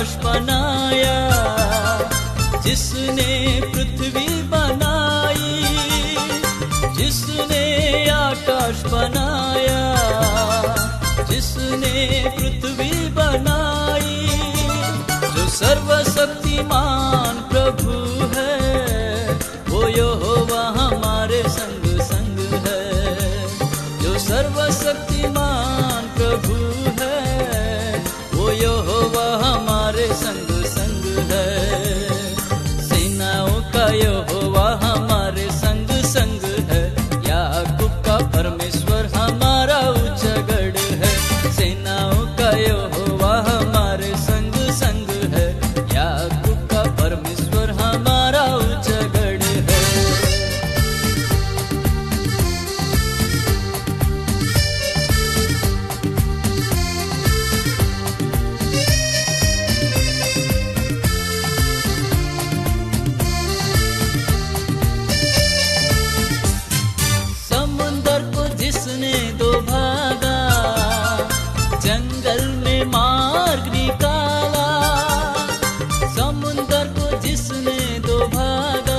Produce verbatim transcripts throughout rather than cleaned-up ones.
आकाश बनाया, जिसने पृथ्वी बनाई, जिसने आकाश बनाया, जिसने पृथ्वी बनाई, जो सर्वशक्तिमान प्रभु है, वो यहोवा हमारे संग संग है। जो सर्वशक्तिमान प्रभु है, वो यहोवा हमारे संग संग है। सेनाओं का यहोवा हमारे संग संग है, याकूब का परमेश्वर हमारा ऊंचा गढ़ है। सेनाओं का यहोवा हमारे संग संग है, याकूब का परमेश्वर हमारा ऊंचा गढ़ है। समुंदर को जिसने दो भागा, जंगल में मार्ग निकाला। समुंदर को जिसने दो भागा,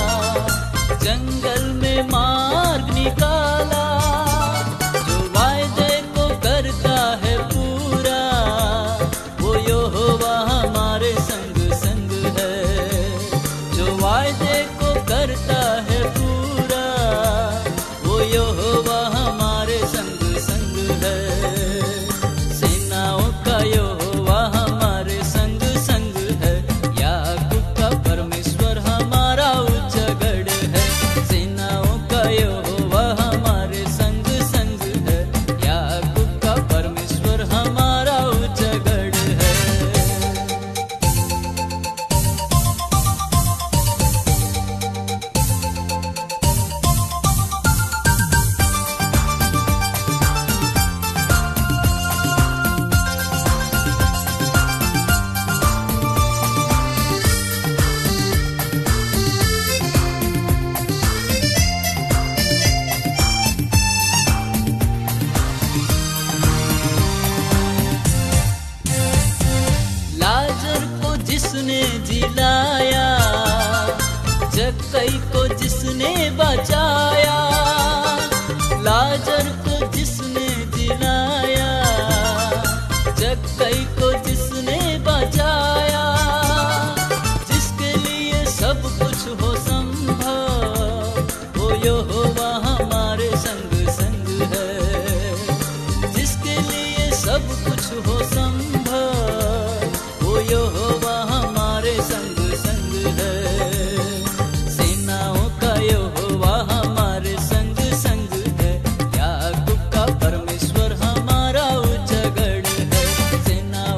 जंगल में मार्ग निकाला। जो वायदे को करता है पूरा, वो यहोवा हमारे संग संग है। जो वायदे को करता है पूरा, वो यहोवा हमारे संग संग है। सेनाओं का यहोवा हमारे संग संग है, याकूब का परमेश्वर हमारा ऊंचा गढ़ है। सेनाओं का यहोवा हमारे संग संग है, याकूब का परमेश्वर हमारा ऊंचा गढ़ है। लाजर को जिसने जिलाया, जक्कई को जिसने बचाया। लाजर को जिसने जिलाया, जक्कई को जिसने बचाया। जिसके लिए सब कुछ हो संभव, वो यहोवा हमारे संग संग है। जिसके लिए सब कुछ हो संभव, वो यहोवा हमारे संग संग है। सेनाओं का यहोवा हमारे संग संग है, याकूब का परमेश्वर हमारा ऊंचा गढ़ है। सेनाओं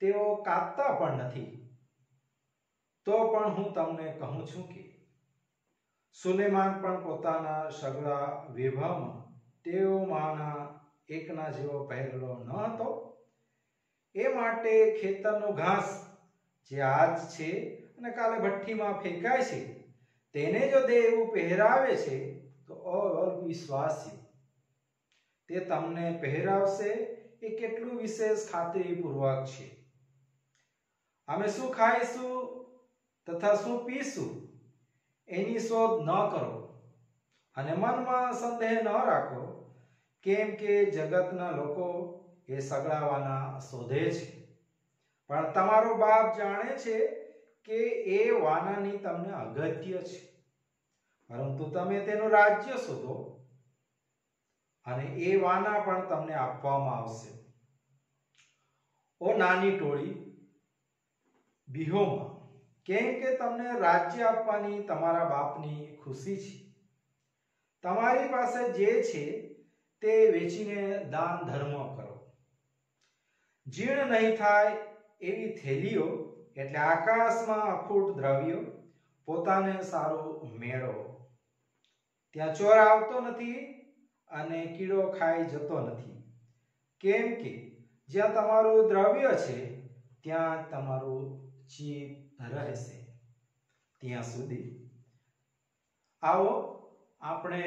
તેઓ કાપતા પણ નથી. તો પણ હું તમને કહું છું કે સુલેમાન પણ પોતાના સગળા વૈભવમાં તેઓમાંના એકના જેવો પહેરેલો ન હતો. એ માટે ખેતરનું ઘાસ જે આજ છે અને કાલે ભઠ્ઠીમાં ફેંકાય છે, તેને જો દેવ એવું પહેરાવે છે તો અવિશ્વાસી તે તમને પહેરાવશે એ કેટલું વિશેષ ખાતરીપૂર્વક છે. અમે શું ખાઈશું તથા શું પીશું એની શોધ ન કરો અને મનમાં સંદેહ ન રાખો, કેમ કે જગતના લોકો એ સગડાવાના શોધે છે. પણ તમારો બાપ જાણે છે કે એ વાનાની તમને અગત્ય છે. પરંતુ તમે તેનું રાજ્ય શોધો અને એ વાના પણ તમને આપવામાં આવશે. ઓ નાની ટોળી, બીહોમાં, કેમ કે તમને રાજ્ય આપવાની તમારા બાપની ખુશી છે. તમારી પાસે જે છે તે વેચીને દાન ધર્મ કરો. જીર્ણ નહીં થાય એવી થેલીઓ એટલે આકાશમાં અખૂટ દ્રવ્યો પોતાને સારું મેળવો. ત્યાં ચોર આવતો નથી અને કીડો ખાઈ જતો નથી. કેમ કે જ્યાં તમારું દ્રવ્ય છે ત્યાં તમારું ચિત્ત રહેશે. ત્યાં સુધી આવો આપણે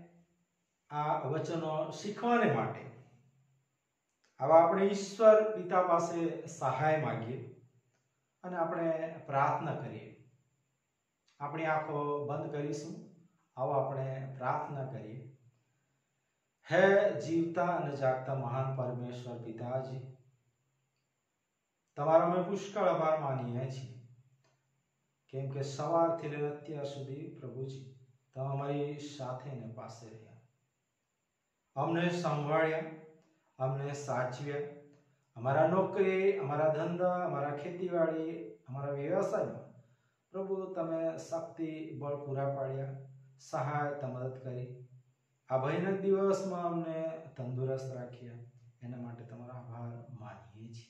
આ વચનો શીખવાને માટે આવા આપણે ઈશ્વર પિતા પાસે સહાય માંગીએ અને આપણે પ્રાર્થના કરીએ. આપણી આંખો બંધ કરીશું. આવો આપણે પ્રાર્થના કરીએ. હે જીવતા અને જાગતા મહાન પરમેશ્વર પિતાજી, તમારો અમે પુષ્કળ આભાર માનીએ છીએ, કેમ કે સવારથી લઈને અત્યાર સુધી પ્રભુજી તમે અમારી સાથે ને પાસે રહ્યા, અમને સંભાળ્યા, અમને સાચવ્યા. અમારા નોકરી, અમારા ધંધા, અમારા ખેતીવાડી, અમારા વ્યવસાયમાં પ્રભુ તમે શક્તિ બળ પૂરા પાડ્યા, સહાયતા મદદ કરી. આ ભયાનક દિવસમાં અમને તંદુરસ્ત રાખ્યા. એના માટે તમારો આભાર માનીએ છીએ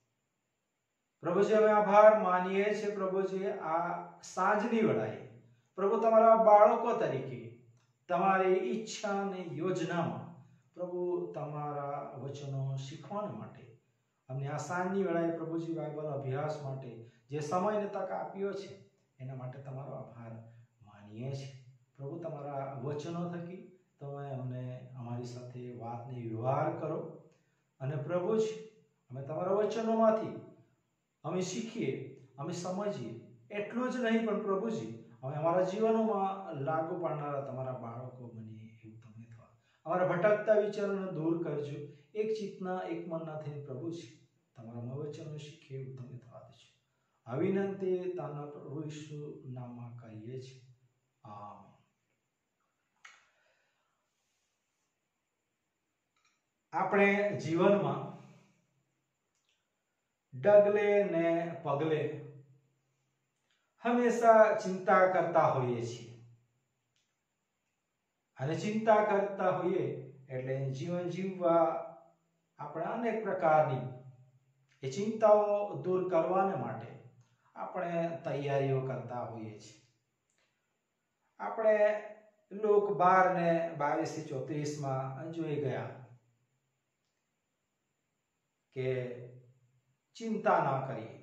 પ્રભુજી. અમે આભાર માનીએ છીએ પ્રભુજી આ સાંજની વેળાએ પ્રભુ તમારા બાળકો તરીકે તમારી ઈચ્છા અને યોજનામાં પ્રભુ તમારા વચનો શીખવાના માટે અમને આ સાંજની વેળાએ પ્રભુજી બાઇબલ અભ્યાસ માટે જે સમયને તક આપ્યો છે એના માટે તમારો આભાર માનીએ છીએ પ્રભુ. તમારા વચનો થકી તમે અમને અમારી સાથે વાતને વ્યવહાર કરો અને પ્રભુજી અમે તમારા વચનોમાંથી અમે શીખીએ, અમે સમજીએ. એટલું જ નહીં પણ પ્રભુજી અમે અમારા જીવનોમાં લાગુ પાડનારા તમારા બાળકો બનીએ એવું તમે થવા. અમારા ભટકતા વિચારોને દૂર કરજો. એક ચિત્તના એક મનના થઈને પ્રભુજી તમારા વચનો શીખીએ એવું તમે થવા દેજો. આ વિનંતી તાના પ્રભુ ઈસુ નામમાં કરીએ છીએ. આમીન. આપણે જીવનમાં ડગલે ને પગલે હંમેશા ચિંતા કરતા હોઈએ છીએ અને ચિંતા કરતા હોઈએ એટલે જીવન જીવવા આપણે અનેક પ્રકારની એ ચિંતાઓ દૂર કરવાને માટે આપણે તૈયારીઓ કરતા હોઈએ છીએ. આપણે લોક બાર ને બાવીસ થી ચોત્રીસ માં જોઈ ગયા કે ચિંતા ના કરીએ,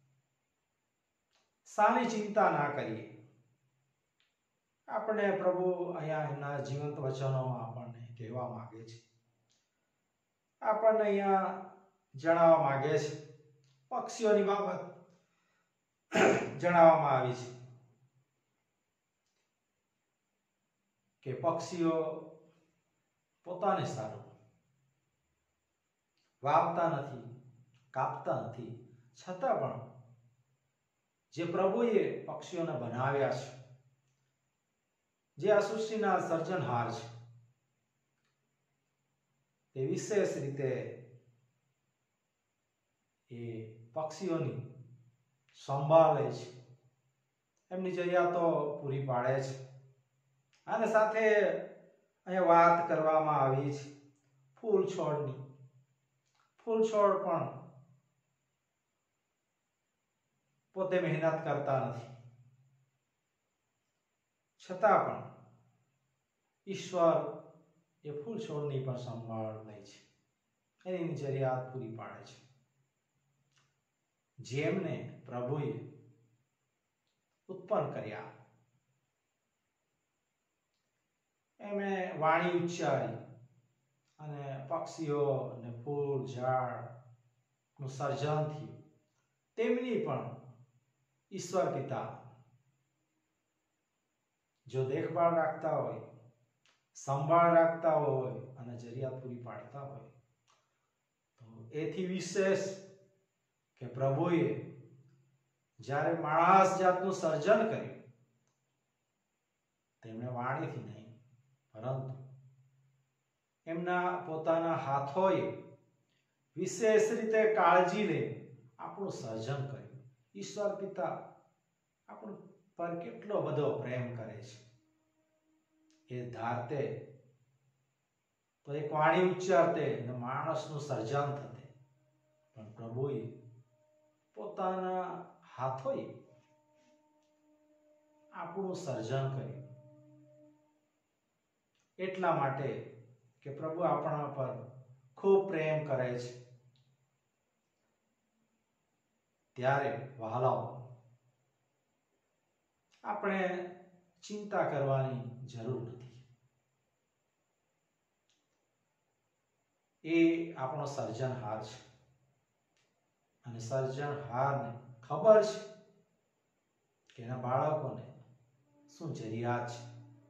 સાની ચિંતા ના કરીએ. આપણે પ્રભુ અહીંયા એમના જીવંત વચનોમાં આપણને કહેવા માંગે છે, આપણને અહીંયા જણાવવા માંગે છે. પક્ષીઓની બાબત જણાવવામાં આવી છે કે પક્ષીઓ પોતાને સારું વાવતા નથી, કાપતા નથી, છતાં પણ જે પ્રભુએ પક્ષીઓને બનાવ્યા છે, જે આ સૃષ્ટિના સર્જનહાર છે, તે વિશેષ રીતે એ પક્ષીઓની સંભાળ લે છે, એમની જરૂરિયાતો પૂરી પાડે છે. અને સાથે અહીંયા વાત કરવામાં આવી છે ફૂલ છોડની. ફૂલ છોડ પણ પોતે મહેનત કરતા નથી, છતાં પણ ઈશ્વર એ ફૂલ છોડની પણ સંભાળ લે છે, એની જરૂરિયાત પૂરી પાડે છે. જેમને પ્રભુએ ઉત્પન્ન કર્યા, એમણે વાણી ઉચ્ચારી અને પક્ષીઓ અને ફૂલ ઝાડ નું સર્જન થયું, તેમની પણ ઈશ્વર પિતા જો દેખભાળ રાખતા હોય, સંભાળ રાખતા હોય અને જરૂરિયાત પૂરી પાડતા હોય, તો એથી વિશેષ કે પ્રભુએ જ્યારે માણસ જાતનું સર્જન કર્યું, તેમણે વાણીથી નહીં પરંતુ એમના પોતાના હાથોએ વિશેષ રીતે કાળજી લે આપણું સર્જન કર્યું. ઈશ્વર પિતા આપણું પર કેટલો બધો પ્રેમ કરે છે. એ ધારતે તો એક વાણી ઉચ્ચારતે અને માણસનું સર્જન થતે, પણ પ્રભુએ પોતાના હાથોએ આપણું સર્જન કર્યું. એટલા માટે કે પ્રભુ આપણા પર ખૂબ પ્રેમ કરે છે. ત્યારે વહાલાઓ, આપણે ચિંતા કરવાની જરૂર નથી. એ આપણો સર્જનહાર છે અને સર્જનહારને ખબર છે કે એના બાળકોને શું જરૂરિયાત છે.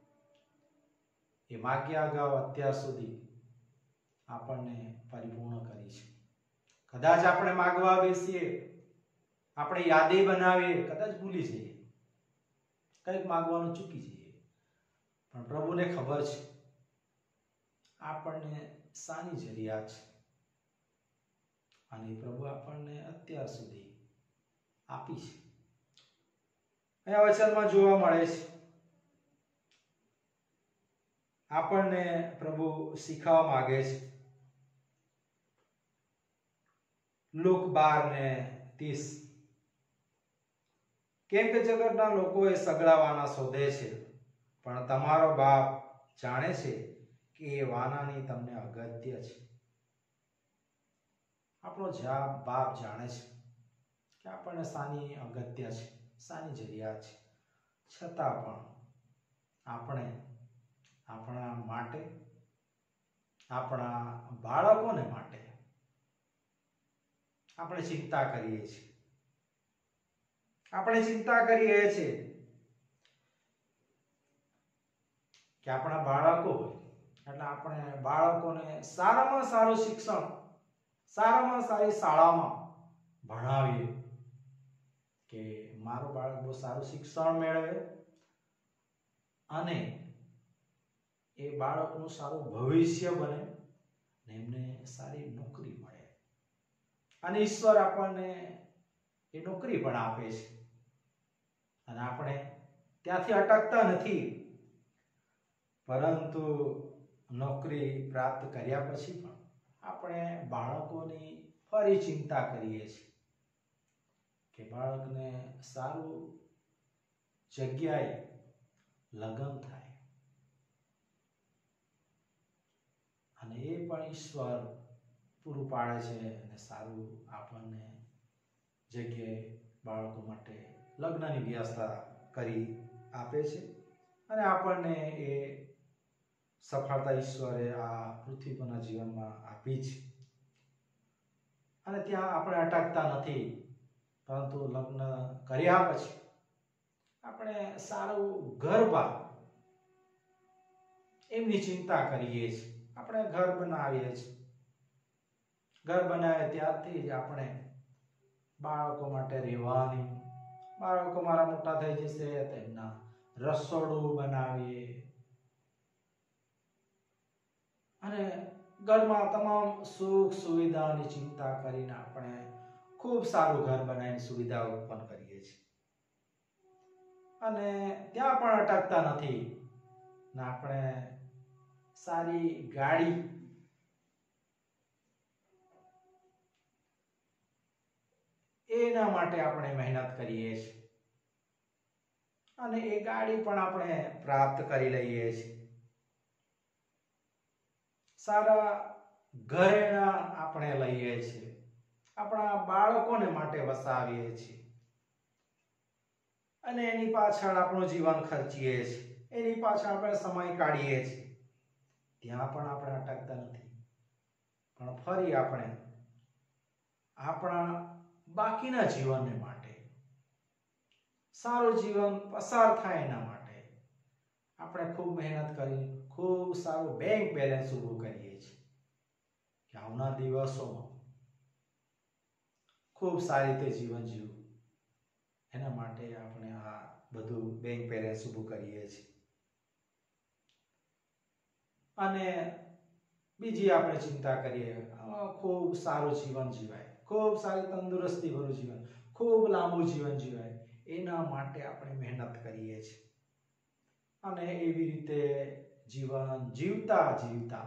એ માગ્યા અગાઉ અત્યાર સુધી આપણને પરિપૂર્ણ કરી છે. કદાચ આપણે માગવા બેસીએ, આપણે યાદી બનાવીએ, કદાચ ભૂલી જઈએ, કંઈક માગવાનું ચૂકી જઈએ, પણ પ્રભુને ખબર છે આપણને શાની જરૂરિયાત છે અને પ્રભુ આપણને અત્યાર સુધી આપી છે. અહીંયા વચનમાં જોવા મળે છે આપણને પ્રભુ શીખવા માંગે છે. લુક બાર ને ત્રીસ, કેમ કે જગતના લોકો એ સગડાવાના શોધે છે, પણ તમારો બાપ જાણે છે કે એ વાનાની તમને અગત્ય છે. આપણો જ્યાં બાપ જાણે છે કે આપણને શાની અગત્ય છે, શાની જરૂરિયાત છે, છતાં પણ આપણે આપણા માટે, આપણા બાળકોને માટે આપણે ચિંતા કરીએ છીએ. આપણે ચિંતા કરીએ છીએ કે આપણા બાળકો હોય એટલે આપણે બાળકોને સારામાં સારું શિક્ષણ, સારામાં સારી શાળામાં ભણાવીએ, કે મારું બાળક બહુ સારું શિક્ષણ મેળવે અને એ બાળકનું સારું ભવિષ્ય બને ને એમને સારી નોકરી મળે. અને ઈશ્વર આપણને એ નોકરી પણ આપે છે અને આપણે ત્યાંથી અટકતા નથી, પરંતુ નોકરી પ્રાપ્ત કર્યા પછી પણ આપણે બાળકોની ફરી ચિંતા કરીએ છીએ કે બાળકને સારું જગ્યાએ લગ્ન થાય, અને એ પણ ઈશ્વર પૂરું પાડે છે અને સારું આપણને જગ્યાએ બાળકો માટે લગ્નની વ્યવસ્થા કરી આપે છે. અને આપણને એ સફળતા ઈશ્વરે આ પૃથ્વી પરના જીવનમાં આપી છે. અને ત્યાં આપણે અટકતા નથી, પરંતુ લગ્ન કર્યા પછી આપણે સારું ઘર બાર એમની ચિંતા કરીએ છીએ. આપણે ઘર બનાવીએ છીએ, ઘર બનાવે ત્યારથી જ આપણે બાળકો માટે રહેવાની, બાળકો મારા મોટા થઈ જશે તેમના રસોડું બનાવીએ અને ઘરમાં તમામ સુખ સુવિધાની ચિંતા કરીને આપણે ખૂબ સારું ઘર બનાવીને સુવિધા ઉત્પન્ન કરીએ છીએ. અને ત્યાં પણ અટકતા નથી ને આપણે સારી ગાડી, એના માટે આપણે મહેનત કરીએ છીએ અને એ ગાડી પણ આપણે પ્રાપ્ત કરી લઈએ છીએ. સારા ઘરેણા આપણે લઈએ છીએ, આપણા બાળકોને માટે વસાવીએ છીએ અને એની પાછળ આપણું જીવન ખર્ચીએ છીએ, એની પાછળ આપણે સમય કાઢીએ છીએ. ત્યાં પણ આપણે અટકતા નથી, પણ ફરી આપણે આપણા બાકીના જીવનને માટે, સારું જીવન પસાર થાય એના માટે આપણે ખૂબ મહેનત કરી ખૂબ સારું બેંક બેલેન્સ ઊભું કરીએ છીએ કે આવનાર દિવસોમાં ખૂબ સારી રીતે જીવન જીવવું. એના માટે આપણે આ બધું બેંક બેલેન્સ ઊભું કરીએ છીએ. અને બીજી આપણે ચિંતા કરીએ ખૂબ સારું જીવન જીવાય, ખૂબ સારી તંદુરસ્તી ભરું જીવન, ખૂબ લાંબુ જીવન જીવાય, એના માટે આપણે મહેનત કરીએ છીએ. અને એવી રીતે જીવન જીવતા જીવતા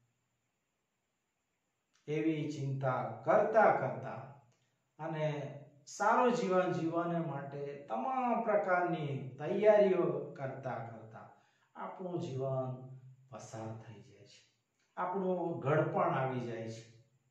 એવી ચિંતા કરતા કરતા અને સારું જીવન જીવવા માટે તમામ પ્રકારની તૈયારીઓ કરતા કરતા આપણું જીવન પસાર થઈ જાય છે, આપણું ઘડપણ આવી જાય છે,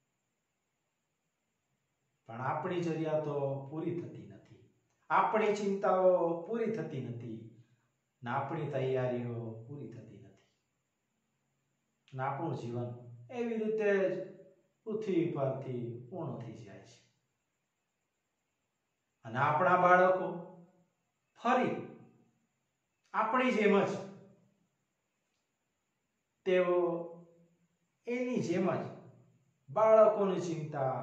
પણ આપણી જરૂરિયાતો પૂરી થતી નથી, આપણી ચિંતાઓ પૂરી થતી નથી, ને આપણી તૈયારીઓ પૂરી થતી નથી, ને આપણું જીવન એવી રીતે પૃથ્વી પરથી પૂર્ણ થઈ જાય છે. અને આપણા બાળકો ફરી આપણી જેમ જ તેઓ એની જેમ જ બાળકોની ચિંતા,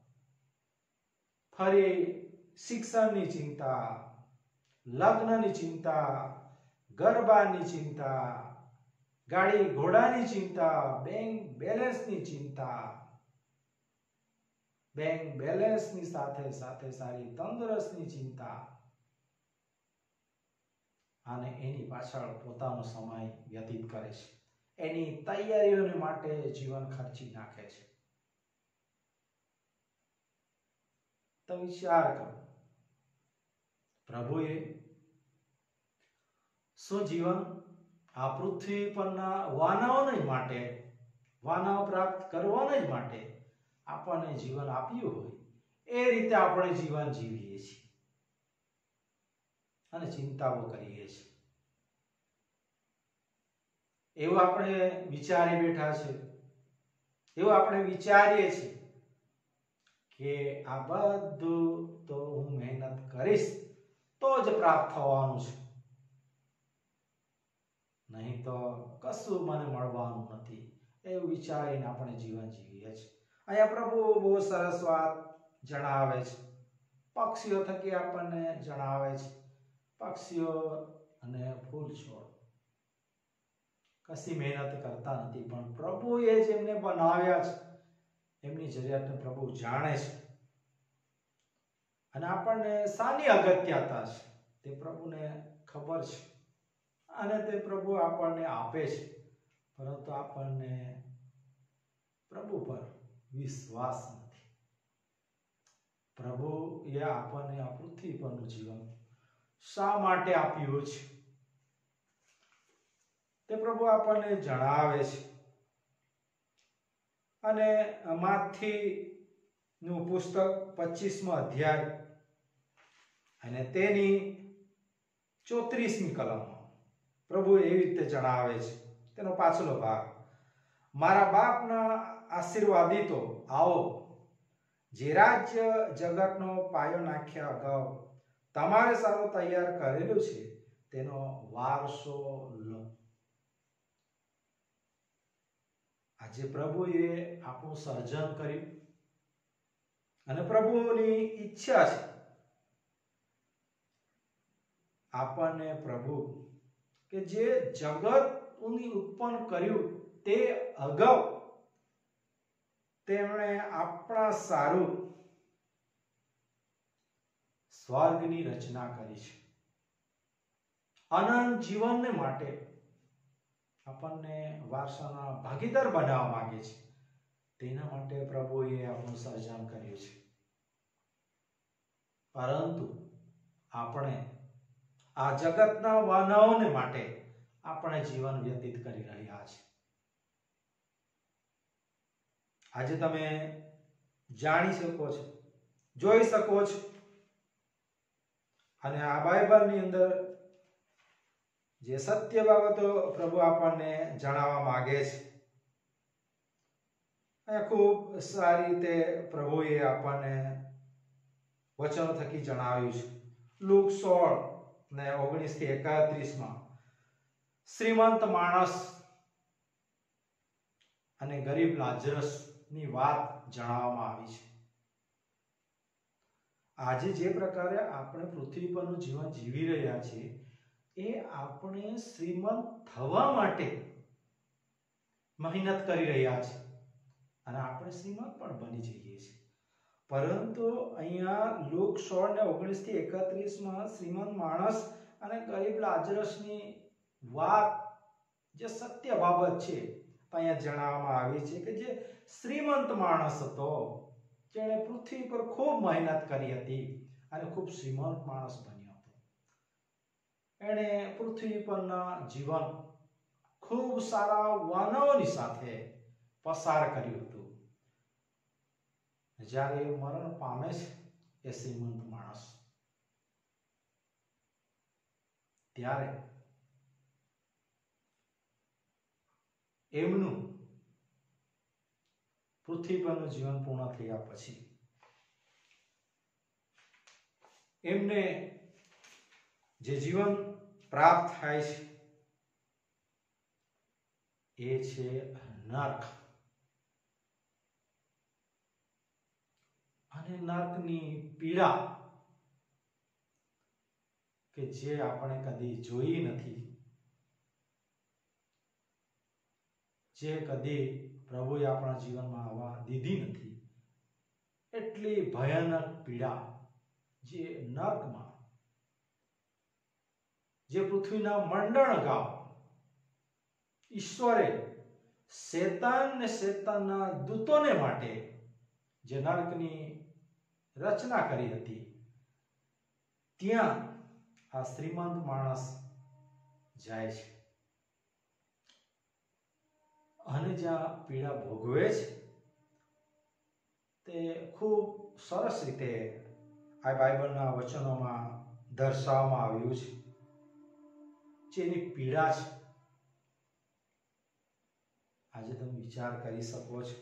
ફરી શિક્ષણની ચિંતા, લગ્નની ચિંતા, ઘરબારની ચિંતા, ગાડી ઘોડાની ચિંતા, બેંક બેલેન્સની ચિંતા, બેંક બેલેન્સની સાથે સાથે સારી તંદુરસ્તીની ચિંતા અને એની પાછળ પોતાનો સમય વ્યતીત કરે છે, એની તૈયારીઓને માટે જીવન ખર્ચી નાખે છે. તો વિચાર કરો, પ્રભુએ શું જીવન આ પૃથ્વી પરના વાનવોને માટે, વાનવ પ્રાપ્ત કરવાને જ માટે આપણને જીવન આપ્યું હોય એ રીતે આપણે જીવન જીવીએ છીએ અને ચિંતાઓ કરીએ છીએ. એવું આપણે વિચારી બેઠા છે, એવું આપણે વિચારીએ છીએ કે આ બધું તો હું મહેનત કરીશ તો જ પ્રાપ્ત થવાનું છે, નહીં તો કશું મને મળવાનું નથી, એવું વિચારીને આપણે જીવન જીવીએ છીએ. અહીંયા પ્રભુ બહુ સરસ વાત જણાવે છે, પક્ષીઓ થકી આપણને જણાવે છે. પક્ષીઓ અને ફૂલ છોડ કશી મહેનત કરતા નથી, પણ પ્રભુએ જેમને બનાવ્યા છે એમની જરૂરિયાતને પ્રભુ જાણે છે અને આપણને શાની અગત્યતા છે તે પ્રભુને ખબર છે અને તે પ્રભુ આપણને આપે છે, પરંતુ આપણને પ્રભુ પર વિશ્વાસ નથી. પ્રભુએ આપણને આ પૃથ્વી પરનું જીવન શા માટે આપ્યું છે તે પ્રભુ આપણને જણાવે છે. અને માથી નું પુસ્તક પચીસમો અધ્યાય અને તેની ચોત્રીસમી કલમમાં પ્રભુ એવી રીતે જણાવે છે, તેનો પાછલો ભાગ, મારા બાપના આશીર્વાદિતો આવો, જે રાજ્ય જગતનો પાયો નાખ્યા અગાઉ તમારે સારું તૈયાર કરેલું છે તેનો વારસો લો. આજે પ્રભુએ આપણું સર્જન કર્યું અને પ્રભુની ઈચ્છા છે આપણને પ્રભુ કે જે જગત ઉત્પન્ન કર્યું તે અગાઉ તેમણે આપણા સારું સ્વર્ગની રચના કરી છે, અનંત જીવનને માટે આપણને વારસાના ભાગીદાર બનાવવા માંગે છે. તેના માટે પ્રભુએ આપણું સર્જન કર્યું છે. પરંતુ આપણે આ જગતના માનવને માટે આપણે જીવન વ્યતીત કરી રહ્યા છે. આજે તમે જાણી શકો છો, જોઈ શકો છો, અને આ બાઇબલની અંદર જે સત્ય બાબતો પ્રભુ આપણને જણાવવા માંગે છે, એ ખૂબ સારી રીતે પ્રભુએ આપણને વચનો થકી જણાવ્યું છે. લુક સોળ ને ઓગણીસ થી એકત્રીસ માં શ્રીમંત માણસ અને ગરીબ લાજરસ ની વાત જણાવવામાં આવી છે. આજે જે પ્રકારે આપણે પૃથ્વી પરનું જીવન જીવી રહ્યા છીએ એ આપણે શ્રીમંત થવા માટે મહેનત કરી રહ્યા છે અને આપણે શ્રીમંત પણ બની જઈએ છીએ. પરંતુ અહીંયા લુક સોળ ને ઓગણીસ થી એકત્રીસ માં શ્રીમંત માણસ અને ગરીબ લાજરસની વાત જે સત્ય બાબત છે અહીંયા જણાવવામાં આવી છે કે જે શ્રીમંત માણસ હતો, જેણે પૃથ્વી પર ખૂબ મહેનત કરી હતી અને ખૂબ શ્રીમંત માણસ બન્યો હતો. એણે પૃથ્વી પરના જીવન ખૂબ સારા માનવોની સાથે પસાર કર્યું હતું. જ્યારે મરણ પામે છે એ શ્રીમંત માણસ, ત્યારે એમનું પૃથ્વી પરનું જીવન પૂર્ણ થયા પછી એમને જે જીવન પ્રાપ્ત થાય છે એ છે નર્ક. અને નર્કની પીડા કે જે આપણે કદી જોઈ નથી, જે કદી પ્રભુએ આપણા જીવનમાં આવવા દીધી નથી, એટલી ભયાનક પીડા જે નર્કમાં, જે પૃથ્વીના મંડળ ગામ ઈશ્વરે શેતાન ને શેતાનના દૂતોને માટે જે નર્કની રચના કરી હતી, ત્યાં આ શ્રીમંત માણસ જાય છે અને જ્યાં પીડા ભોગવે છે તે ખૂબ સરસ રીતે આ બાઇબલના વચનોમાં દર્શાવવામાં આવ્યું છે. જેની પીડા છે, આજે તમે વિચાર કરી શકો છો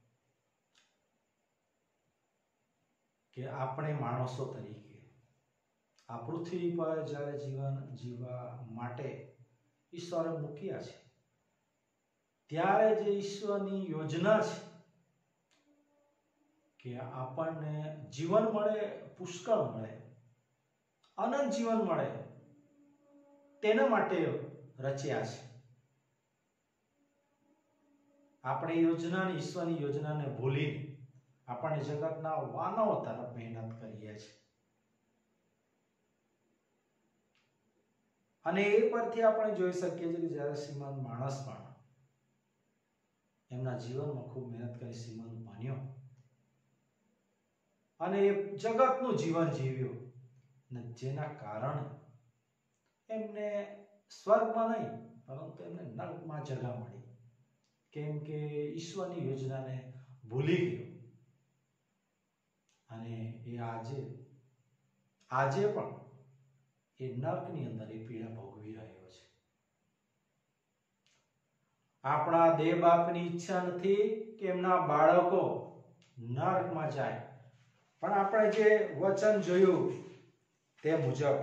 કે આપણે માણસો તરીકે આ પૃથ્વી પર જ્યારે જીવન જીવવા માટે ઈશ્વરે મૂક્યા છે, ત્યારે જે ઈશ્વરની યોજના છે કે આપણને જીવન મળે, પુષ્કળ મળે, અનંત જીવન મળે, તેના માટે રચ્યા છે. આપણે યોજનાની, ઈશ્વરની યોજનાને ભૂલીને આપણે જગતના વાનવો તરફ મહેનત કરીએ છીએ. અને એ પરથી આપણે જોઈ શકીએ છીએ કે જ્યારે શ્રીમંત માણસ પણ એમના જીવનમાં ખૂબ મહેનત કરી શ્રીમંત બન્યો અને એ જગતનું જીવન જીવ્યો, અને જેના કારણે એમને સ્વર્ગમાં નહીં પરંતુ એમને નર્કમાં જગા મળી, કેમ કે ઈશ્વરની યોજનાને ભૂલી ગયો. અને એ આજે આજે પણ એ નર્કની અંદર એ પીડા ભોગવી રહ્યો છે. આપણા દેવ બાપની ઈચ્છા નથી કે એમના બાળકો નર્કમાં જાય, પણ આપણે જે વચન જોયું તે મુજબ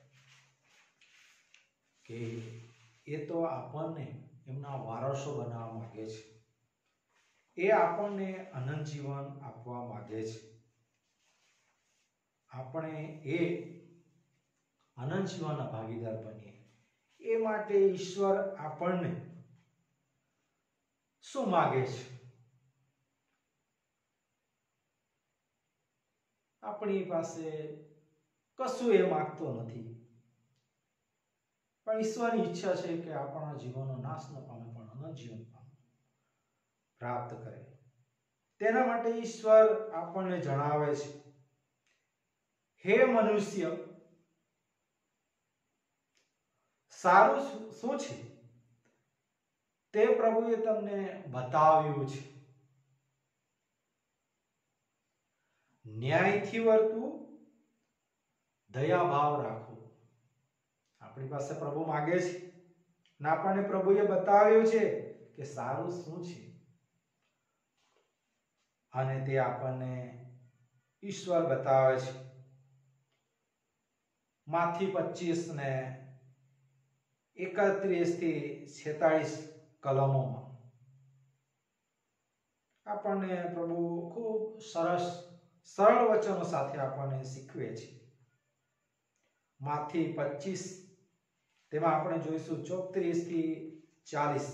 કે એ તો આપણને એમના વારસો બનાવવા માંગે છે, એ આપણને અનંત જીવન આપવા માંગે છે. આપણે એ અનંત જીવનના ભાગીદાર બનીએ એ માટે ઈશ્વર આપણને શું માંગે છે? આપણી પાસે કશું એ માંગતો નથી, પણ ઈશ્વરની ઈચ્છા છે કે આપણા જીવનનો નાશ ન પામે પણ અનંત જીવન પામે, પ્રાપ્ત કરે. તેના માટે ઈશ્વર આપણને જણાવે છે, હે મનુષ્ય, સારું શું છે તે પ્રભુએ તમને બતાવ્યું છે. ન્યાયથી વર્તવું, દયાભાવ રાખવો. આપણી પાસે પ્રભુ માંગે છે ને આપણને પ્રભુએ બતાવ્યું છે કે સારું શું છે, અને તે આપણને ઈશ્વર બતાવે છે. માથી પચીસ ને એકત્રીસ થી છેતાળીસ કલમોમાં આપણને પ્રભુ ખૂબ સરસ સરળ વચનો સાથે આપણને શીખવે છે. માથી પચીસ, તેમાં આપણે જોઈશું ચોત્રીસ થી ચાલીસ.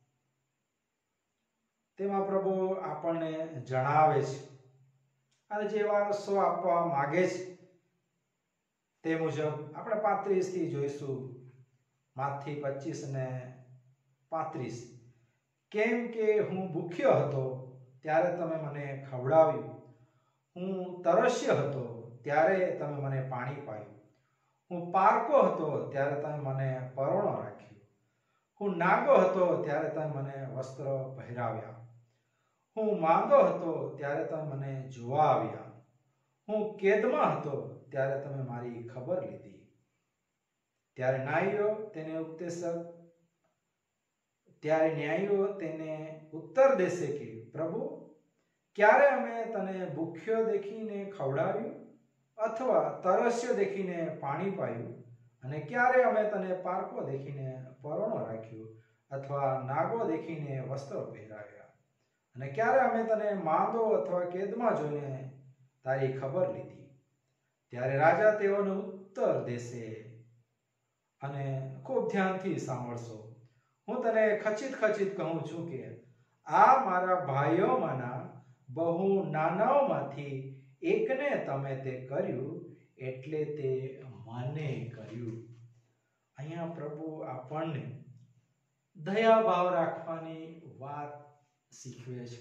તેમાં પ્રભુ આપણને જણાવે છે અને જે વારસો આપવા માંગે છે તે મુજબ આપણે પાંત્રીસ થી જોઈશું. માથી પચીસ ને પાંત્રીસ. કેમ કે હું ભૂખ્યો હતો ત્યારે તમે મને ખવડાવ્યું, હું તરસ્યો હતો ત્યારે તમે મને પાણી પાયું, હું પારકો હતો ત્યારે તમે મને પરોણો રાખ્યો, હું નાગો હતો ત્યારે તમે મને વસ્ત્ર પહેરાવ્યા, હું માંદો હતો ત્યારે તમે મને જોવા આવ્યા, હું કેદમાં હતો ત્યારે તમે મારી ખબર લીધી. ત્યારે ન્યાયીઓ તેને ઉપદેશક ત્યારે ન્યાયીઓ તેને ઉત્તર દેશે કે પ્રભુ, ક્યારે અમે તને ભૂખ્યો દેખીને ખવડાવ્યું અથવા તરસ્યો દેખીને પાણી પાયું, અને ક્યારે અમે તને પારકો દેખીને પરોણો રાખ્યો અથવા નાગો દેખીને વસ્ત્રો પહેરાવ્યા, અને ક્યારે અમે તને માંદો અથવા કેદમાં જોઈને તારી ખબર લીધી. ત્યારે રાજા તેઓને ઉત્તર દેશે, અને ખૂબ ધ્યાનથી સાંભળશો. હું તને ખચિત ખચિત કહું છું કે આ મારા ભાઈઓમાંના બહુ નાનાઓમાંથી એકને તમે તે કર્યું એટલે તે મને કર્યું. અહીંયા પ્રભુ આપણને દયાભાવ રાખવાની વાત શીખવે છે.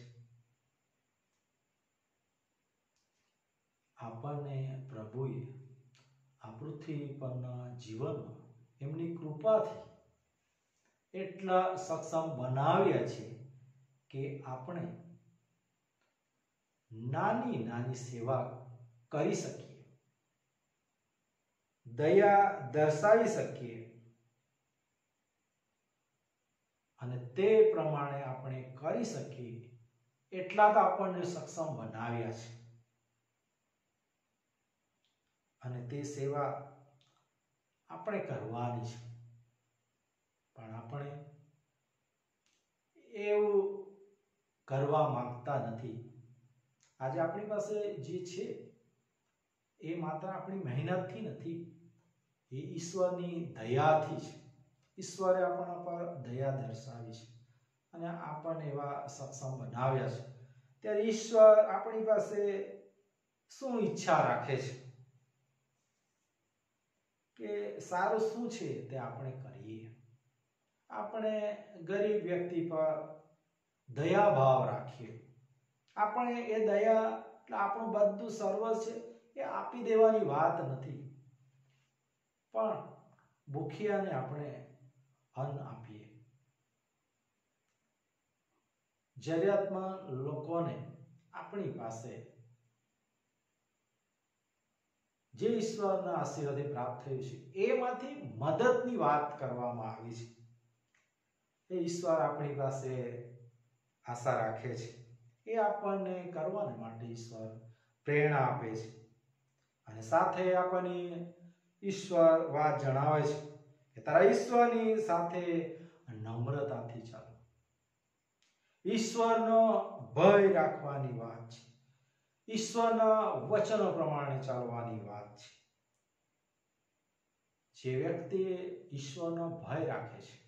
આપણને પ્રભુએ આ પૃથ્વી પરના જીવનમાં એમની કૃપાથી એટલા સક્ષમ બનાવ્યા છે કે આપણે નાની નાની સેવા કરી શકીએ, દયા દર્શાવી શકીએ, અને તે પ્રમાણે આપણે કરી શકીએ એટલા તો આપણને સક્ષમ બનાવ્યા છે. અને તે સેવા આપણે કરવાની છે, પણ આપણે એવું કરવા માંગતા નથી. આજે આપણી પાસે જે છે એ માત્ર આપણી મહેનતથી નથી, એ ઈશ્વરની દયાથી છે. ઈશ્વરે આપણા પર દયા દર્શાવી છે અને આપણને એવા સક્ષમ બનાવ્યા છે. ત્યારે ઈશ્વર આપણી પાસે શું ઈચ્છા રાખે છે કે સારું શું છે તે આપણે કરીએ. આપણે ગરીબ વ્યક્તિ પર દયાભાવ રાખીએ. આપણે એ દયા એટલે આપણું બધું સર્વ છે એ આપી દેવાની વાત નથી, પણ ભૂખ્યાને આપણે અન્ન આપીએ, જરૂરિયાતમંદ લોકોને આપણી પાસે જે ઈશ્વરના આશીર્વાદથી પ્રાપ્ત થયું છે એમાંથી મદદની વાત કરવામાં આવી છે. એ ઈશ્વર આપણી પાસે આશા રાખે છે, એ આપણને કરવાને માટે ઈશ્વર પ્રેરણા આપે છે. અને સાથે આપણને ઈશ્વર વાત જણાવે છે કે તારા ઈશ્વરની સાથે નમ્રતાથી ચાલો. ઈશ્વરનો ભય રાખવાની વાત છે, ઈશ્વરના વચનો પ્રમાણે ચાલવાની વાત છે. જે વ્યક્તિ ઈશ્વરનો ભય રાખે છે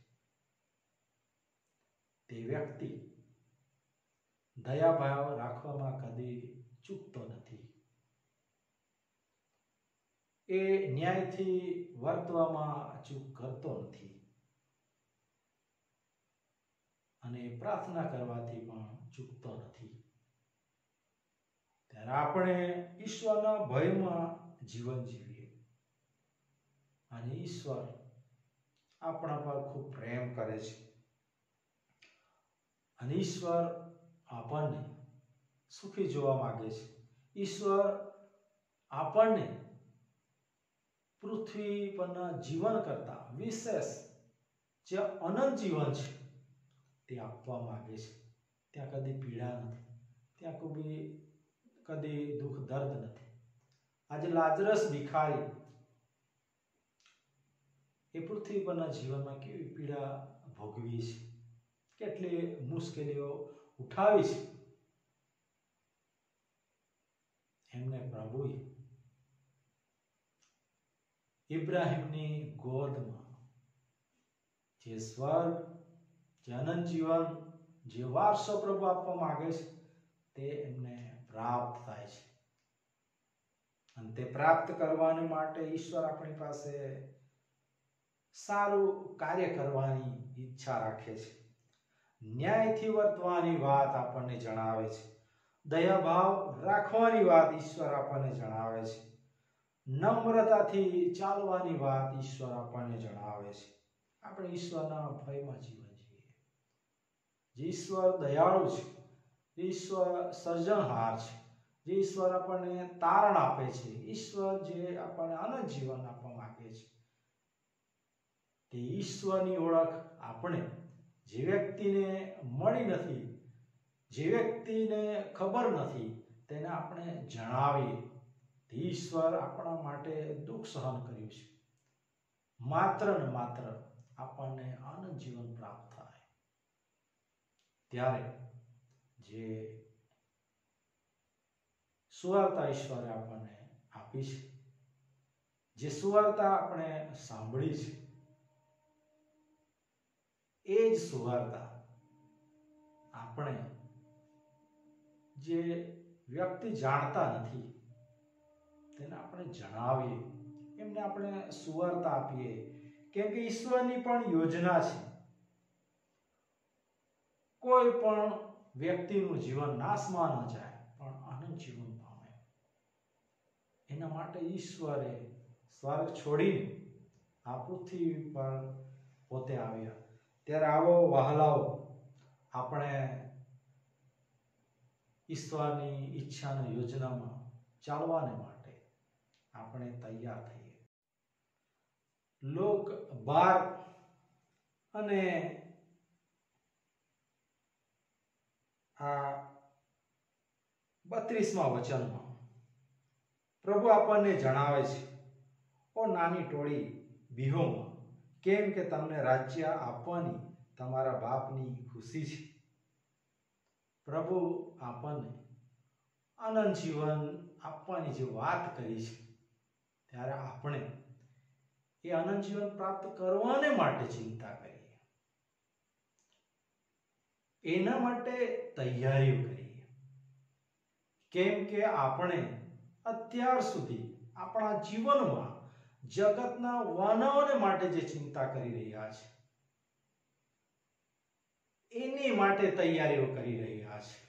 તે વ્યક્તિ દયાભાવ રાખવામાં કદી ચૂકતો નથી. એ ન્યાયથી વર્તવામાં ચૂક કરતો નથી, અને પ્રાર્થના કરવાથી પણ ચૂકતો નથી. ત્યારે આપણે ઈશ્વરના ભયમાં જીવન જીવીએ અને ઈશ્વર આપણા પર ખૂબ પ્રેમ કરે છે અને ઈશ્વર આપણને સુખી જોવા માંગે છે. ઈશ્વર આપણને પૃથ્વી પરના જીવન કરતા વિશેષ જે અનંત જીવન છે તે આપવા માંગે છે. ત્યાં કદી પીડા નથી, ત્યાં કદી કદી દુઃખ દર્દ નથી. આજે લાજરસ ભિખારી એ પૃથ્વી પરના જીવનમાં કેવી પીડા ભોગવી છે, કેટલી મુશ્કેલીઓ ઉઠાવી છે. એમને પ્રભુએ ઇબ્રાહિમની ગોદમાં જે સ્વર્ગ, જે અનંત જીવન, જે વારસો પ્રભુ આપવા માંગે છે તે એમને પ્રાપ્ત થાય છે અને તે પ્રાપ્ત કરવાની માટે ઈશ્વર આપણી પાસે સારું કાર્ય કરવાની ઈચ્છા રાખે છે. ન્યાયથી વર્તવાની વાત આપણને જણાવે છે. દયાભાવ રાખવાની વાત ઈશ્વર આપણને જણાવે છે. નમ્રતાથી ચાલવાની વાત ઈશ્વર આપણને જણાવે છે. આપણે ઈશ્વરના ભયમાં જીવન જીવીએ. જે ઈશ્વર દયાળુ છે, જે ઈશ્વર સર્જનહાર છે, જે ઈશ્વર આપણને તારણ આપે છે, ઈશ્વર જે આપણને અનંત જીવન આપવા માંગે છે, તે ઈશ્વરની ઓળખ આપણે જે વ્યક્તિને મળી નથી, જે વ્યક્તિને ખબર નથી, તેને આપણે જણાવીએ. ઈશ્વર આપણા માટે દુઃખ સહન કર્યું છે માત્ર ને માત્ર આપણને આનંદ જીવન પ્રાપ્ત થાય. ત્યારે જે સુવાર્તા ઈશ્વરે આપણને આપી છે, જે સુવાર્તા આપણે સાંભળી છે, એ જ સુવાર્તા આપણે જે વ્યક્તિ જાણતા નથી તેને આપણે જણાવીએ, એમને આપણે સુવાર્તા આપીએ. કેમ કે ઈશ્વરની પણ યોજના છે કોઈ પણ વ્યક્તિનું જીવન નાશમાં ન જાય પણ આનંદ જીવન પામે. એના માટે ઈશ્વરે સ્વર્ગ છોડીને આ પૃથ્વી પર પોતે આવ્યા. ત્યારે આવો વહાલાઓ આપણે ઈશ્વરની ઈચ્છા અને યોજનામાં ચાલવાને માટે આપણે તૈયાર થઈએ. લોક બાર અને આ બત્રીસમાં વચનમાં પ્રભુ આપણને જણાવે છે, ઓ નાની ટોળી બિહોમાં, કેમ કે તમને રાજ્ય આપવાની તમારા બાપની ખુશી છે. પ્રભુ આપણને આનંદ જીવન આપવાની જે વાત કરી છે, ત્યારે આપણે એ આનંદ જીવન પ્રાપ્ત કરવાને માટે ચિંતા કરીએ, એના માટે તૈયારીઓ કરીએ. કેમ કે આપણે અત્યાર સુધી આપણા જીવનમાં જગતના વાનાઓને માટે જે ચિંતા કરી રહ્યા છે, એની માટે તૈયારીઓ કરી રહ્યા છે.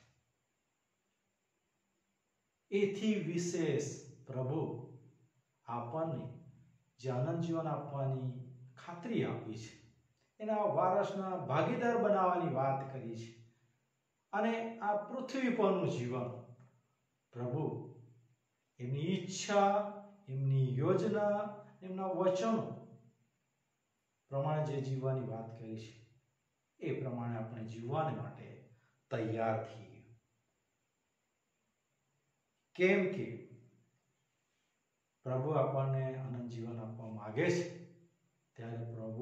એથી વિશેષ પ્રભુ આપણને જે આનંદ જીવન આપવાની ખાતરી આપી છે, એના વારસના ભાગીદાર બનાવવાની વાત કરી છે. અને આ પૃથ્વી પરનું જીવન પ્રભુ એમની ઈચ્છા, એમની યોજના, એમના વચનો પ્રમાણે જે જીવવાની વાત કરી છે, એ પ્રમાણે આપણે જીવવાને માટે તૈયાર થઈએ. કેમ કે પ્રભુ આપણને આનંદ જીવન આપવા માંગે છે, ત્યારે પ્રભુ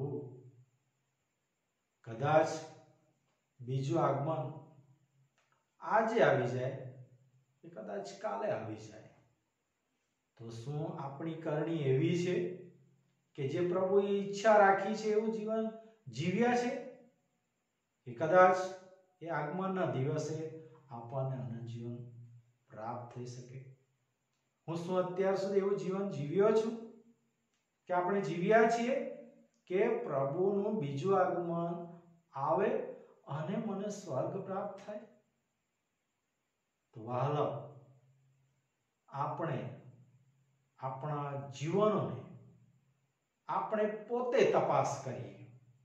કદાચ બીજું આગમન આજે આવી જાય કે કદાચ કાલે આવી જાય, તો શું આપણી કરણી એવી છે કે જે પ્રભુએ ઈચ્છા રાખી છે એવું જીવન જીવ્યા છે, કે કદાચ એ આગમનના દિવસે આપણને આનંદ જીવન પ્રાપ્ત થઈ શકે? હું શું અત્યાર સુધી એવું જીવન જીવ્યો છું કે આપણે જીવ્યા છીએ કે પ્રભુનું બીજું આગમન આવે અને મને સ્વર્ગ પ્રાપ્ત થાય? તો વહાલા, આપણે આપણા જીવનોને આપણે પોતે તપાસ કરીએ.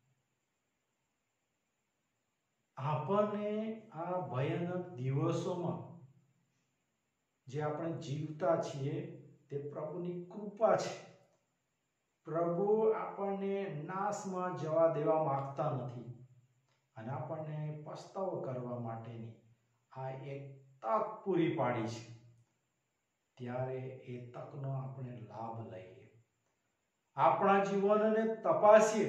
આપણને આ ભયાનક દિવસોમાં જે આપણે જીવતા છીએ તે પ્રભુની કૃપા છે. પ્રભુ આપણને નાશમાં જવા દેવા માંગતા નથી અને આપણને પસ્તાવો કરવા માટેની આ એક તક પૂરી પાડી છે. ત્યારે એ તકનો આપણે લાભ લઈએ, આપણા જીવનને તપાસીએ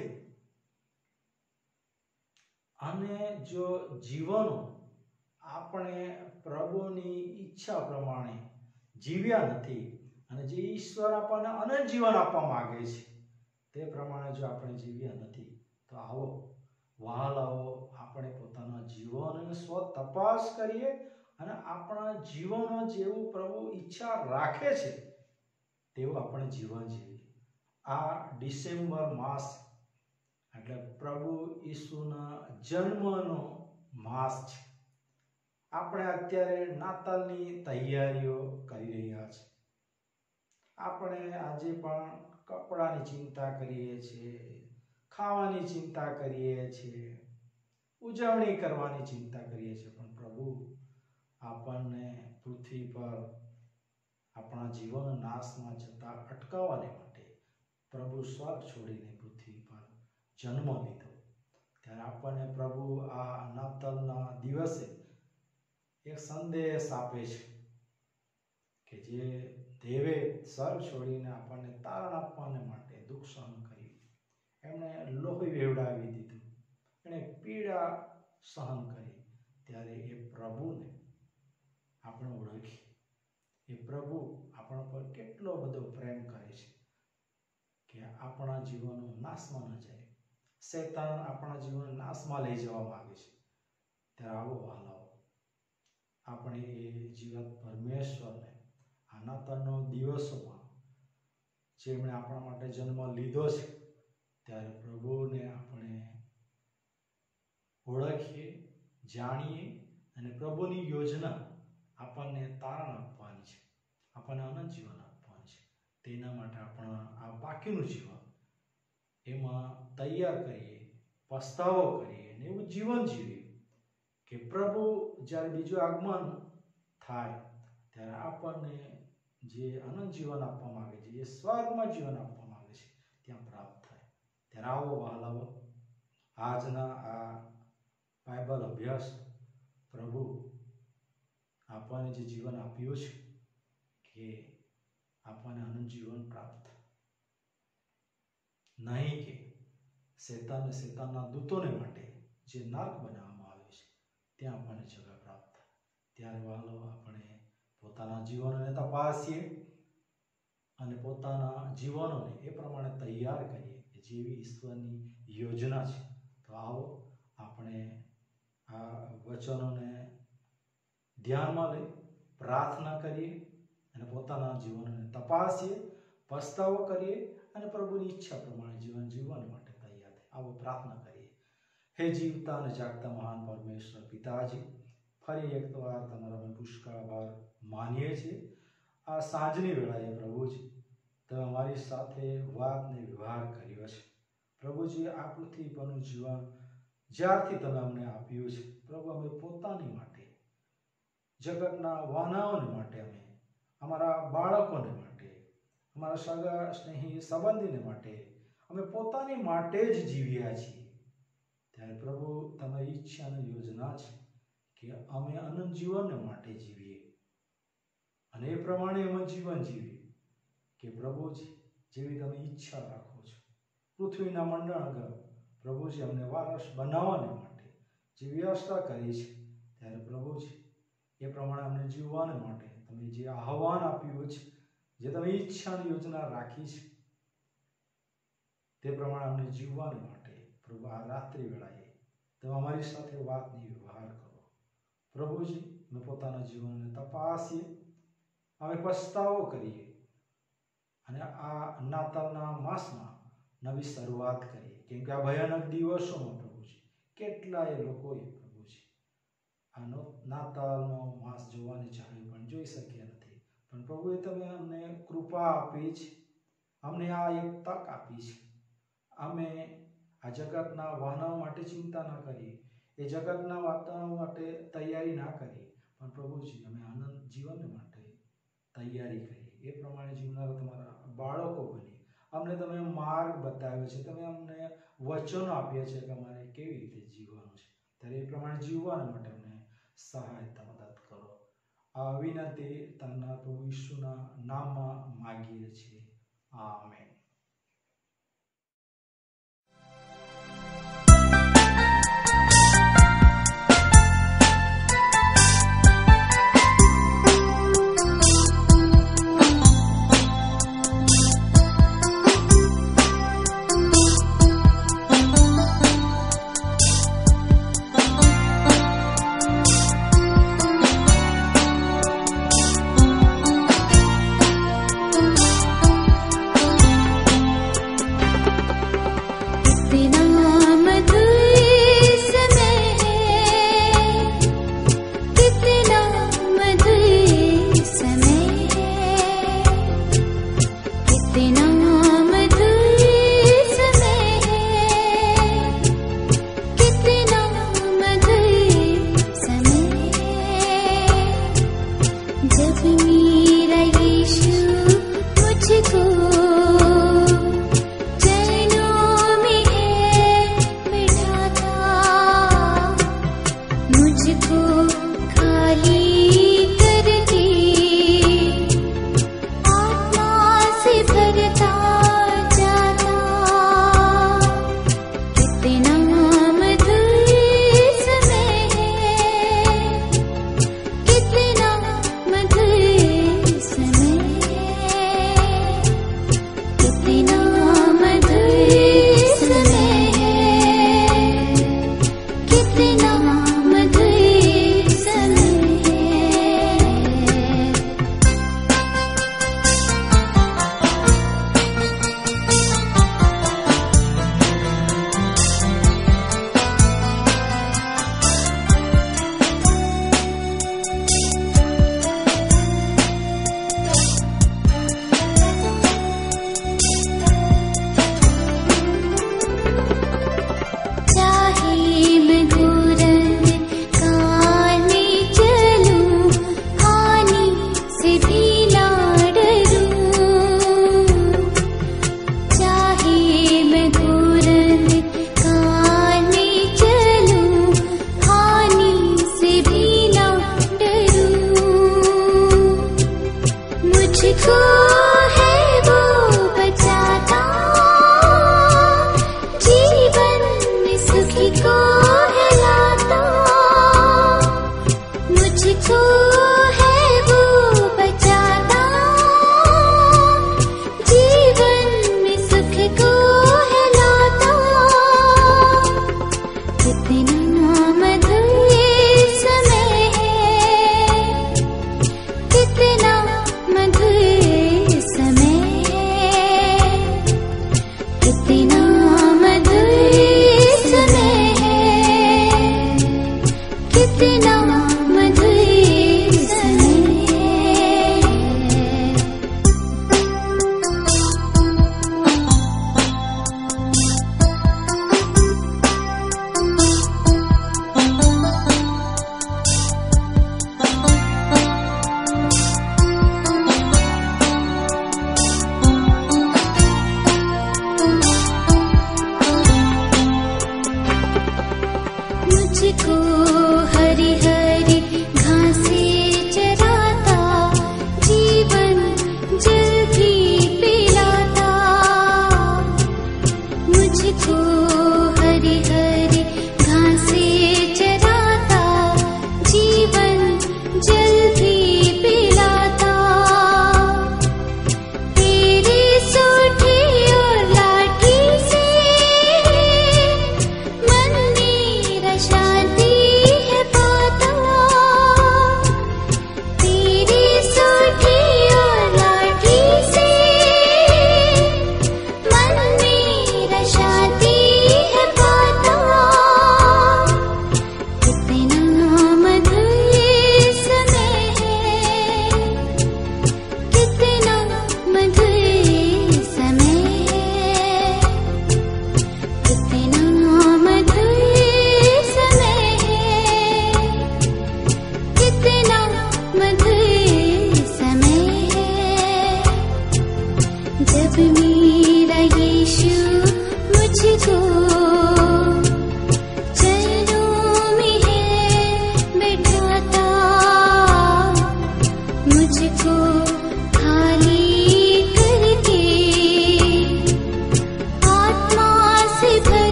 અને જો જીવનો આપણે પ્રભુની ઈચ્છા પ્રમાણે જીવ્યા નથી અને જે ઈશ્વર આપણને અનંત જીવન આપવા માંગે છે તે પ્રમાણે જો આપણે જીવ્યા નથી, તો આવો વહાલાઓ આપણે પોતાના જીવનને સ્વ તપાસ કરીએ અને આપણા જીવનો જેવું પ્રભુ ઈચ્છા રાખે છે તેવું આપણે જીવન જીવીએ. આ ડિસેમ્બર માસ એટલે પ્રભુ ઈસુના જન્મનો માસ છે. આપણે અત્યારે નાતાલની તૈયારીઓ કરી રહ્યા છીએ. આપણે આજે પણ કપડાની ચિંતા કરીએ છીએ, ખાવાની ચિંતા કરીએ છીએ, ઉજવણી કરવાની ચિંતા કરીએ છીએ, પણ પ્રભુ આપણને પૃથ્વી પર આપણા જીવન નાશમાં જતા અટકાવવાને માટે પ્રભુ સ્વર્ગ છોડીને પૃથ્વી પર જન્મ લીધો. ત્યારે આપણને પ્રભુ આ નાતાલના દિવસે એક સંદેશ આપે છે કે જે દેવે સ્વર્ગ છોડીને આપણને તારણ આપવાને માટે દુઃખ સહન કર્યું, એમણે લોહી વેવડાવી દીધું, એણે પીડા સહન કરી. ત્યારે એ પ્રભુને આપણે ઓળખીએ. એ પ્રભુ આપણા પર કેટલો બધો પ્રેમ કરે છે કે આપણા જીવનો નાશમાં ન જાય. શૈતાન આપણા જીવન નાશમાં લઈ જવા માંગે છે. ત્યારે આવો વહાલાઓ આપણે એ જીવત પરમેશ્વરને આ નાતાલનો દિવસોમાં જેમણે આપણા માટે જન્મ લીધો છે ત્યારે પ્રભુને આપણે ઓળખીએ, જાણીએ અને પ્રભુની યોજના આપણને તારણ આપવાની છે, આપણને અનંત જીવન આપવાનું છે. તેના માટે આપણા આ બાકીનું જીવન એમાં તૈયાર કરીએ, પસ્તાવો કરીએ અને એવું જીવન જીવીએ કે પ્રભુ જ્યારે બીજું આગમન થાય ત્યારે આપણને જે અનંત જીવન આપવા માંગે છે, જે સ્વર્ગમાં જીવન આપવા માંગે છે, ત્યાં પ્રાપ્ત થાય. ત્યારે આવો વહાલાઓ આજના આ બાઇબલ અભ્યાસ પ્રભુ આપણને જે જીવન આપ્યું છે કે આપણને અનંત જીવન પ્રાપ્ત નહીં કે શેતાન શેતાનના દૂતોને માટે જે નર્ક બનાવવામાં આવ્યો છે ત્યાં આપણને જગા પ્રાપ્ત થાય. ત્યારે વહાલો આપણે પોતાના જીવનને તપાસીએ અને પોતાના જીવનોને એ પ્રમાણે તૈયાર કરીએ કે જેવી ઈશ્વરની યોજના છે. તો આવો આપણે આ વચનોને ધ્યાનમાં લઈ પ્રાર્થના કરીએ અને પોતાના જીવનને તપાસીએ, પસ્તાવો કરીએ અને પ્રભુની ઈચ્છા પ્રમાણે જીવન જીવવા માટે તૈયાર થાય. આવો પ્રાર્થના કરીએ. હે જીવતા અને જાગતા મહાન પરમેશ્વર પિતાજી, ફરી એક વાર તમારો અમે પુષ્કળ આભાર માનીએ છીએ. આ સાંજની વેળાએ પ્રભુજી તમે અમારી સાથે વાત ને વ્યવહાર કર્યો છે. પ્રભુજી આ પૃથ્વી પરનું જીવન જ્યારથી તમે અમને આપ્યું છે પ્રભુ, અમે પોતાની માટે, જગતના વાનાઓને માટે, અમે અમારા બાળકોને માટે, અમારા સગા સ્નેહી સંબંધીને માટે, અમે પોતાની માટે જ જીવ્યા છીએ. ત્યારે પ્રભુ તમારી ઈચ્છા અને યોજના છે કે અમે અનંત જીવનને માટે જીવીએ અને એ પ્રમાણે અમે જીવન જીવીએ કે પ્રભુજી જેવી તમે ઈચ્છા રાખો છો. પૃથ્વીના મંડળ આગળ પ્રભુજી અમને વારસ બનાવવાને માટે જે વ્યવસ્થા કરી છે ત્યારે પ્રભુજી એ પ્રમાણે અમને જીવવાને માટે તમે જે આહવાન આપ્યું છે, જે તમે ઈચ્છાની યોજના રાખી છે તે પ્રમાણે અમને જીવવાને માટે પ્રભુ આ રાત્રિ વેળાએ તમે અમારી સાથે વાતની વ્યવહાર કરો. પ્રભુજી અમે પોતાના જીવનને તપાસીએ, અમે પસ્તાવો કરીએ અને આ નાતાલના માસમાં નવી શરૂઆત કરીએ. કેમ કે આ ભયાનક દિવસોમાં પ્રભુજી કેટલાય લોકોએ પ્રભુજી આ નાતાલનો માસ જોવાની ચાહી પણ જોઈ શક્યા નથી, પણ પ્રભુએ તમે અમને કૃપા આપી છે, અમને આ એક તક આપી છે. અમે આ જગતના વાનાઓ માટે ચિંતા ના કરીએ, એ જગતના વાતાવરણ માટે તૈયારી ના કરીએ, પણ પ્રભુજી અમે આનંદ જીવન માટે તૈયારી કરીએ. એ પ્રમાણે જીવનારા તમારા બાળકો બની અમને તમે માર્ગ બતાવ્યો છે, તમે અમને વચનો આપ્યા છે કે અમારે કેવી રીતે જીવવાનું છે, ત્યારે એ પ્રમાણે જીવવા માટે અમને સહાયતા મદદ કરો. આ વિનંતી તાના પ્રભુ ઈસુના નામમાં માગીએ છીએ. આમેન. la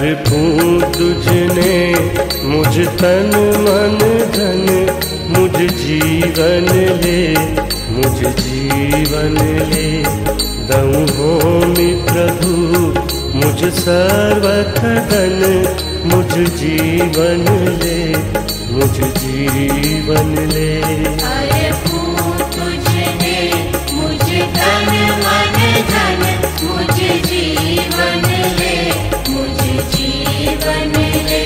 अर्पूं तुझने मुझ तन मन धन, मुझ जीवन ले, मुझ जीवन ले। दऊं होमि प्रभु मुझ सर्वथ धन, मुझ जीवन ले, मुझ जीवन ले। अर्पूं तुझने मुझ तन मन धन, मुझ जीवन ले, मुझ जीवन ले।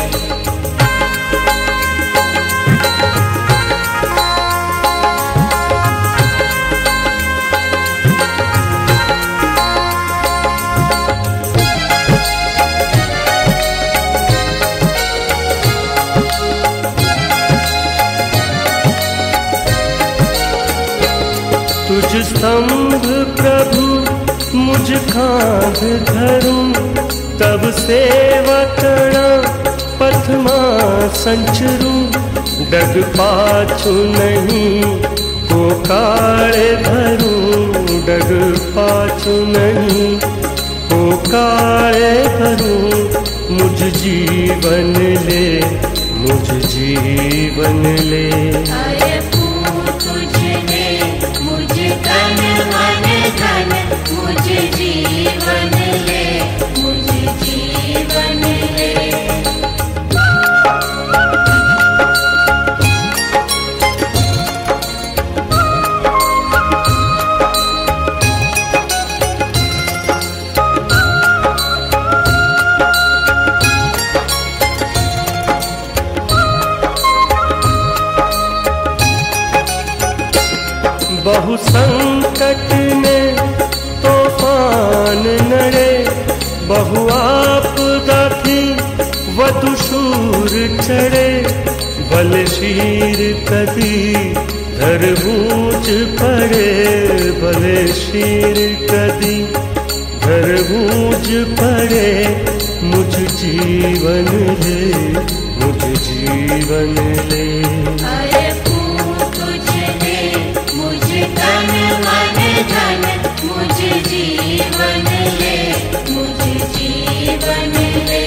तुझ स्तंभ प्रभु मुझ कांध धरूं, तब सेवकणा पथमा संचरूं। डग पाछू नहीं को काले भरूं, डग पाछू नहीं को काले भरूं। मुझ जीवन ले, मुझ जीवन ले। तन मन धन, मुझ जीवन ले, मुझ जीवन ले। बहु संकट में तूफान नड़े, बहु आपदा थी वधु शूर चढ़े। बल शीर कदी धर बूझ पड़े, बल शीर कदी धर बूझ पड़े। मुझ जीवन ले, मुझ जीवन ले। तन मन धन, मुझ जीवन ले, मुझ जीवन ले।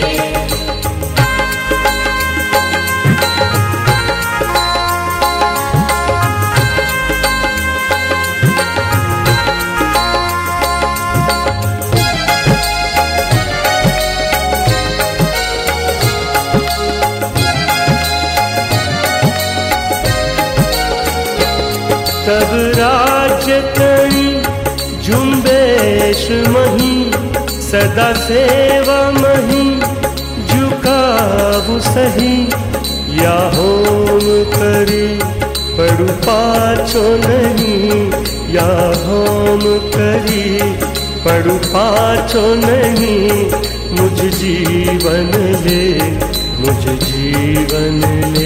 तब राज्य करी झुंबेश मही, सदा सेवा मही झुकाबु सही। या होम करी पड़ु पाछो नहीं, या होम करी पड़ु पाछो नहीं। मुझ जीवन ले, मुझ जीवन ले।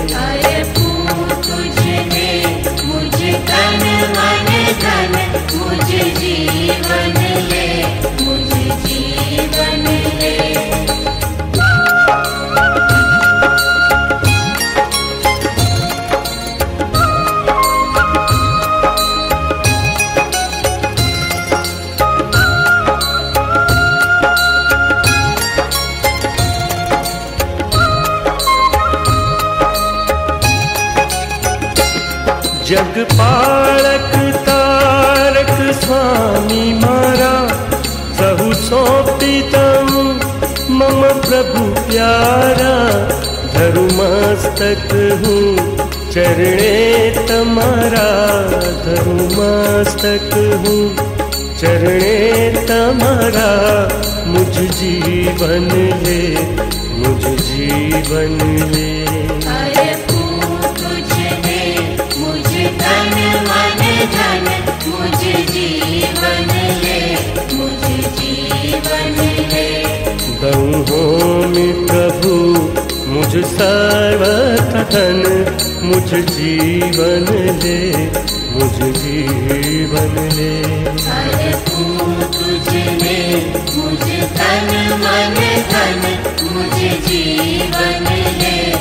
तन मन धन, मुझ जीवन ले, मुझ जीवन ले। जग पालक तारक स्वामी मारा, सहु सौंपी दऊं मम प्रभु प्यारा। धरु मस्तक हूँ चरणे तमारा, धरु मस्तक हूँ चरणे तमारा। मुझ जीवन ले, मुझ जीवन ले। तन मन धन, मुझ जीवन ले, मुझ जीवन ले। दऊं होमि प्रभु मुझ सर्वथ धन, मुझ जीवन ले, मुझ जीवन ले। अर्पूं तुझने मुझ तन मन धन, मुझ जीवन ले,